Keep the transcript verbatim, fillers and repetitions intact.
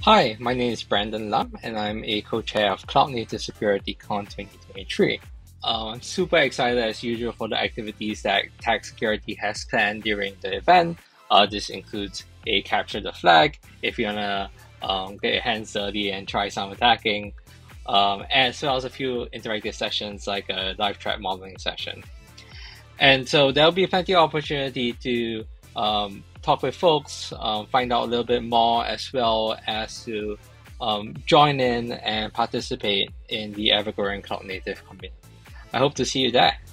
Hi, my name is Brandon Lam, and I'm a co-chair of CloudNativeSecurityCon twenty twenty-three. Uh, I'm super excited as usual for the activities that Tag Security has planned during the event. Uh, this includes a capture the flag, if you wanna um, get your hands dirty and try some attacking, um, as well as a few interactive sessions like a live threat modeling session. And so there'll be plenty of opportunity to um, talk with folks, um, find out a little bit more, as well as to um, join in and participate in the ever-growing Cloud Native community. I hope to see you there.